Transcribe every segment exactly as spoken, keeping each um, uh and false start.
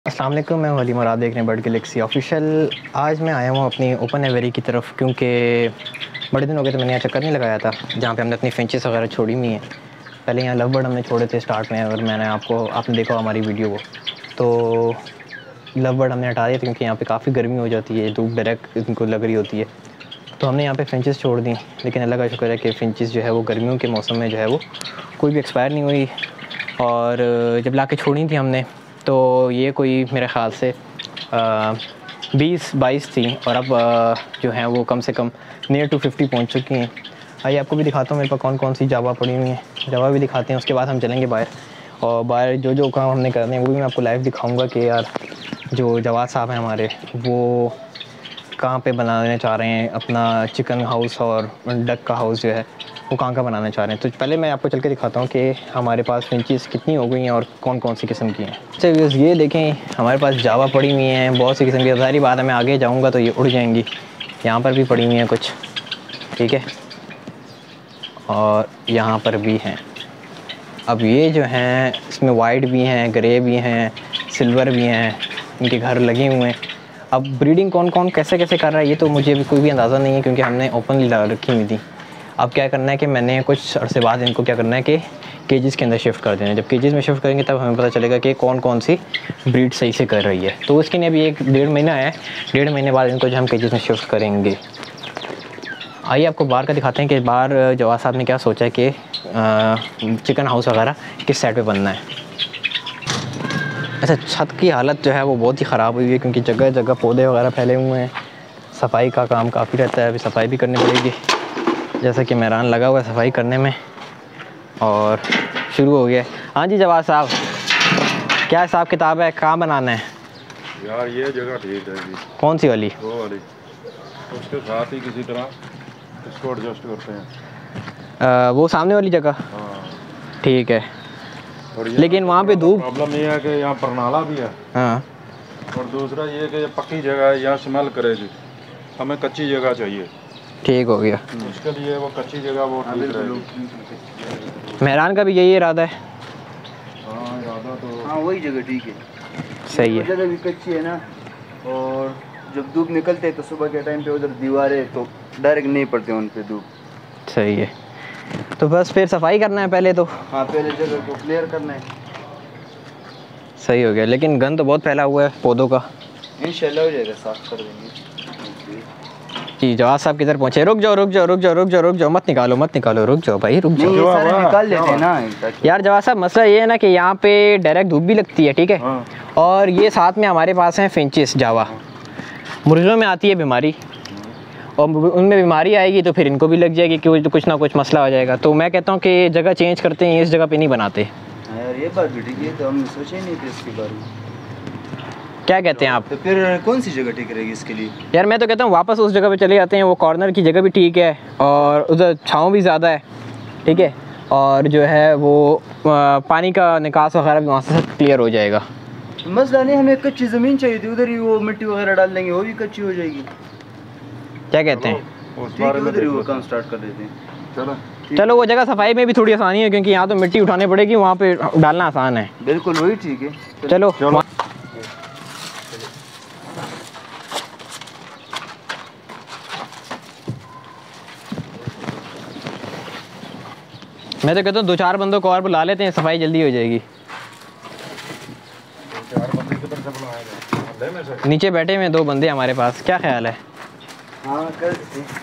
अस्सलाम वालेकुम, मैं वलीम और आप देख रहे हैं बर्ड गैलेक्सी ऑफिशियल। आज मैं आया हूँ अपनी ओपन एवेरी की तरफ, क्योंकि बड़े दिन हो गए तो मैंने यहाँ चक्कर नहीं लगाया था जहाँ पे हमने अपनी फिंचेस वगैरह छोड़ी हुई हैं। पहले यहाँ लव बर्ड हमने छोड़े थे स्टार्ट में, और मैंने आपको आपने देखा हमारी वीडियो को, तो लव बर्ड हमने हटा दिया था क्योंकि यहाँ पर काफ़ी गर्मी हो जाती है, धूप डायरेक्ट इनको लग रही होती है, तो हमने यहाँ पे फिंचेस छोड़ दी। लेकिन अल्लाह का शुक्र है कि फिंचेस जो है वो गर्मियों के मौसम में जो है वो कोई भी एक्सपायर नहीं हुई, और जब ला के छोड़ी थी हमने तो ये कोई मेरे ख़्याल से बीस बाईस थी, और अब आ, जो हैं वो कम से कम नियर टू फिफ्टी पहुँच चुकी हैं। आइए आपको भी दिखाता हूँ मेरे पास कौन कौन सी जावा पड़ी हुई हैं, जावा भी दिखाते हैं। उसके बाद हम चलेंगे बाहर, और बाहर जो जो काम हमने करने हैं वो भी मैं आपको लाइव दिखाऊँगा कि यार जो जवाद साहब हैं हमारे, वो कहाँ पे बनाने चाह रहे हैं अपना चिकन हाउस और डक का हाउस जो है वो कहाँ का बनाना चाह रहे हैं। तो पहले मैं आपको चल के दिखाता हूँ कि हमारे पास फिंचेस कितनी हो गई हैं और कौन कौन सी किस्म की हैं। अच्छा व्यूअर्स, ये देखें हमारे पास जावा पड़ी हुई हैं बहुत सी किस्म की। ज़ाहिर बात है मैं आगे जाऊँगा तो ये उड़ जाएंगी। यहाँ पर भी पड़ी हुई हैं कुछ, ठीक है, और यहाँ पर भी हैं। अब ये जो हैं इसमें वाइट भी हैं, ग्रे भी हैं, सिल्वर भी हैं, इनके घर लगे हुए हैं। अब ब्रीडिंग कौन कौन कैसे कैसे कर रहा है ये तो मुझे भी कोई भी अंदाज़ा नहीं है, क्योंकि हमने ओपनली लगा रखी हुई थी। अब क्या करना है कि मैंने कुछ अरसे बाद इनको क्या करना है कि केजेस के अंदर शिफ्ट कर देना है। जब केजेस में शिफ्ट करेंगे तब हमें पता चलेगा कि कौन कौन सी ब्रीड सही से कर रही है। तो उसके लिए अभी एक डेढ़ महीना है, डेढ़ महीने बाद इनको जो हम केजेस में शिफ्ट करेंगे। आइए आपको बाहर का दिखाते हैं कि बाहर जवाद साहब ने क्या सोचा है कि चिकन हाउस वगैरह किस साइड पर बनना है। अच्छा, छत की हालत जो है वो बहुत ही ख़राब हुई है, क्योंकि जगह जगह पौधे वगैरह फैले हुए हैं। सफाई का काम काफ़ी रहता है, अभी सफाई भी करनी पड़ेगी। जैसा कि मेहरान लगा हुआ है सफाई करने में, और शुरू हो गया। हाँ जी जवाद साहब, क्या हिसाब किताब है, कहाँ बनाना है? यार ये जगह ठीक है जी। कौन सी वाली? वो वाली, उसके साथ ही किसी तरह इसको एडजस्ट करते हैं। आ, वो सामने वाली जगह? हाँ ठीक है, लेकिन वहाँ पे धूप। प्रॉब्लम ये है कि यहाँ पर नाला भी है। हाँ, और दूसरा ये कि पक्की जगह है, यहाँ स्मेल करेगी, हमें कच्ची जगह चाहिए। ठीक हो गया, उसके लिए वो कच्ची जगह वो ठीक रहेगी। मेहरान का भी यही इरादा है। हाँ इरादा तो हाँ वही जगह ठीक है, सही है। जगह भी कच्ची है ना, और जब धूप निकलते है तो सुबह के टाइम पे उधर दीवारें तो डायरेक्ट नहीं पड़ते उन पे धूप। सही है, तो बस फिर सफाई करना है पहले तो। हाँ पहले जगह को क्लियर करना है। सही हो गया, लेकिन गंद तो बहुत फैला हुआ है पौधों का। इंशाल्लाह हो जाएगा, साफ कर देंगे। जी जवाद साहब किधर पहुँचे? रुक जाओ रुक जाओ रुक जाओ रुक जाओ रुक जाओ, मत निकालो मत निकालो, रुक जाओ भाई रुक जाओ। ये सारे निकाल लेते हैं ना यार जवाद साहब, मसला ये है ना कि यहाँ पे डायरेक्ट धूप भी लगती है, ठीक है, हाँ। और ये साथ में हमारे पास हैं फिंचेस जावा। मुर्गियों में आती है बीमारी, और उनमें बीमारी आएगी तो फिर इनको भी लग जाएगी, कि कुछ ना कुछ मसला हो जाएगा। तो मैं कहता हूँ कि जगह चेंज करते हैं, इस जगह पे नहीं बनाते। यार ये बात भी ठीक है, तो हम सोचे ही नहीं थे इसके बारे में। क्या कहते हैं आप? तो फिर कौन सी जगह ठीक रहेगी इसके लिए? यार मैं तो कहता हूँ वापस उस जगह पे चले जाते हैं, वो कॉर्नर की जगह भी ठीक है, और उधर छाँव भी ज़्यादा है, ठीक है, और जो है वो पानी का निकास वगैरह भी वहाँ से क्लियर हो जाएगा। मसला नहीं, हमें कच्ची ज़मीन चाहिए थी, उधर ही वो मिट्टी वगैरह डाल देंगे, वो भी कच्ची हो जाएगी। क्या कहते हैं? उस ठीक है, बारे में उधर ही देख वो लेते काम हैं। स्टार्ट कर देते हैं। चलो चलो, वो जगह सफाई में भी थोड़ी आसानी है, क्योंकि यहाँ तो मिट्टी उठानी पड़ेगी, वहाँ पे डालना आसान है। बिल्कुल वही ठीक है। चलो, चलो। मैं तो कहता हूँ दो चार बंदों को और बुला लेते हैं, सफाई जल्दी हो जाएगी। चार बंदे किधर से बुलाए गए? मोहल्ले में से? नीचे बैठे हुए दो बंदे हमारे पास, क्या ख्याल है? हाँ कर देते हैं।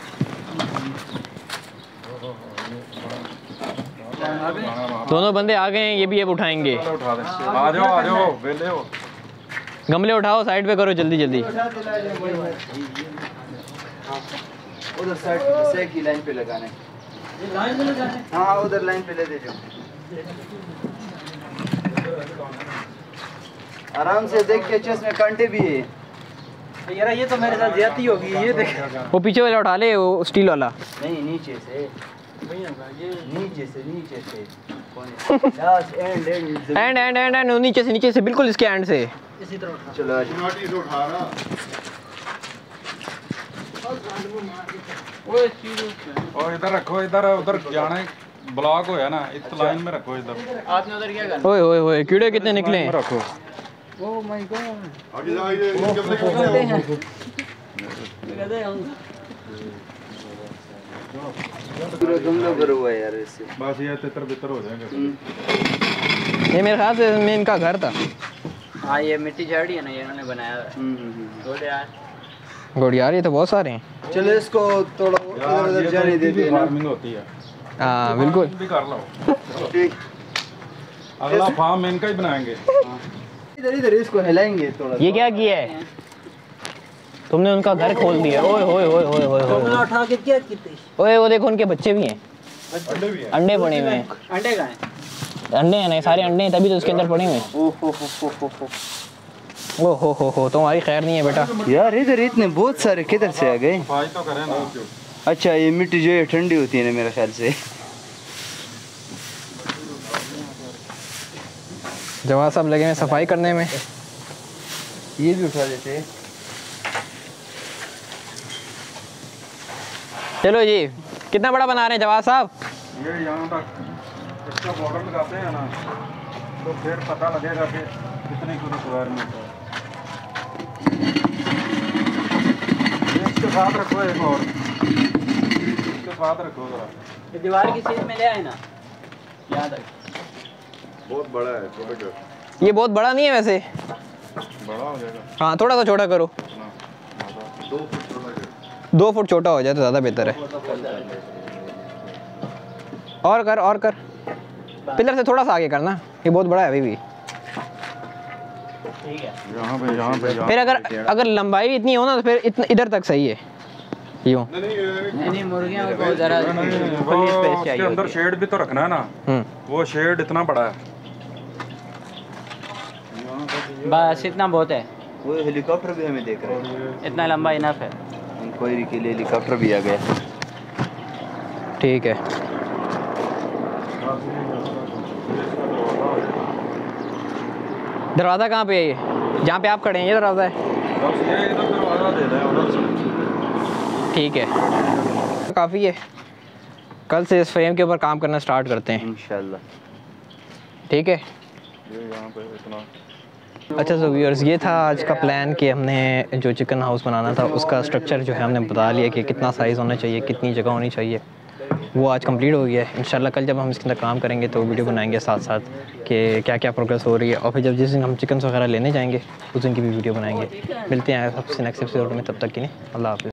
दोनों बंदे आ गए हैं, ये भी अब उठाएंगे। चलो उठा दें। आ जाओ आ जाओ, वेले हो। गमले उठाओ, साइड पे करो जल्दी जल्दी। उधर साइड से की लाइन पे लगाना है। लाइन पे लगाना है? हाँ उधर लाइन पे ले दे जाओ। आराम से देख के, चेस्ट में कांटे भी है। यार ये तो मेरे साथ ज्यादती होगी, ये देख। वो पीछे वाला उठा ले, वो स्टील वाला। नहीं नीचे से, नीचे से नीचे से last end end end end end end नीचे से नीचे से बिल्कुल इसके एंड से। इसी तरह उठा। चलो आज माटी से उठा ना। और इधर रखो, इधर उधर जाना है, ब्लॉक होया ना, इस लाइन में रखो इधर। आपने उधर क्या करना? ओए ओए ओए, कीड़े कितने निकले हैं। रखो ओह माय गॉड आगे जा आगे कैमरे के करते हैं कहते हैं पूरा गमला भरा हुआ है यार इससे। बस ये तितर बितर हो जाएंगे। ये मेरे ख्याल से में इनका घर था। हाँ ये मिट्टी झाड़ी है ना, ये इन्होंने बनाया है। हम्म हम्म छोड़ यार घोड़ियार ये तो बहुत सारे हैं। चलो इसको थोड़ा इधर उधर जाने देते हैं ना। फार्मिंग होती है। हाँ बिल्कुल। भी कर लो। ठीक। अगला फार्म इनका ही बनाएंगे। इधर इधर इसको हिलाएंगे थोड़ा। ये क्या किया है तुमने? उनका घर खोल दिया। ओए ओए ओए ओए ओए ओए उठा के क्या कितने ओए वो देखो उनके बच्चे भी हैं। अंडे भी हैं। अंडे पड़े हुए हैं। अंडे कहाँ हैं? अंडे हैं ना, सारे अंडे हैं तभी तो उसके अंदर पड़े हुए हैं। ओ हो हो हो हो हो। ओ हो हो हो तुम्हारी खैर नहीं है बेटा। यार इधर इतने बहुत सारे किधर से आ गए? सफाई तो करें ना। अच्छा ये मिट्टी जो है ठंडी होती है ना मेरे ख्याल से। जवाब साहब लगे हैं सफाई करने में। ये भी उठा देते हैं। चलो जी, कितना बड़ा बना रहे हैं जवाब साहब? ये यहाँ तक इसका बॉर्डर लगाते हैं ना तो फिर पता लगेगा कि कितने किलो रिक्वायरमेंट है। ये इसके साथ रखो एक और इसके साथ रखो जरा। ये दीवार की सीध में ले आए ना यहाँ तक। बहुत बड़ा है छोटे छोटे। ये बहुत बड़ा नहीं है वैसे। बड़ा हो जाएगा। हाँ थोड़ा सा छोटा करो। दो फुट छोटा है। दो फुट छोटा हो जाए तो ज़्यादा बेहतर है। और कर और कर। पिलर से थोड़ा सा आगे करना, ये बहुत बड़ा है अभी भी। ठीक है यहाँ पे यहाँ पे यहाँ फिर अगर अगर लंबाई इतनी हो ना तो फिर इतना इधर तक सही है। यूँ नहीं नहीं ये- नहीं नहीं मुर्गियों को जरा नहीं, नहीं, खुली वो स्पेस उसके चाहिए अंदर होती है। शेड भी तो रखना है ना। हम्म वो शेड इतना बड़ा है। बस इतना बहुत है, वो हेलीकॉप्टर भी हमें देख रहे हैं। इतना लंबा इनफ है। इंक्वायरी के लिए हेलीकॉप्टर भी आ गया। ठीक है। दरवाज़ा कहाँ पे है ये? जहाँ पे आप खड़े हैं ये दरवाज़ा है? बस ये इधर दरवाजा दे रहे हैं उधर से। ठीक है, काफ़ी है। कल से इस फ्रेम के ऊपर काम करना स्टार्ट करते हैं। इंशाल्लाह। ठीक है। ये यहाँ पे इतना अच्छा सो व्यूअर्स, ये था आज का प्लान कि हमने जो चिकन हाउस बनाना था उसका स्ट्रक्चर जो है हमने बता लिया कि कितना साइज़ होना चाहिए, कितनी जगह होनी चाहिए। वो आज कंप्लीट हो गया है। इंशाल्लाह कल जब हम इसके अंदर काम करेंगे तो वीडियो बनाएंगे साथ साथ कि क्या क्या प्रोग्रेस हो रही है, और फिर जब जिस दिन हम चिकन वगैरह लेने जाएंगे उस दिन की भी वीडियो बनाएंगे। मिलते हैं आपसे नेक्स्ट एपिसोड में, तब तक के लिए अल्लाह हाफ़िज़।